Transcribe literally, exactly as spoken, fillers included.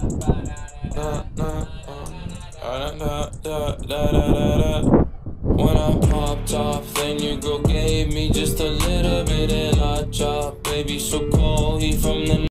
When I popped off, then your girl gave me just a little bit and I chopped. Baby, so cold, he from the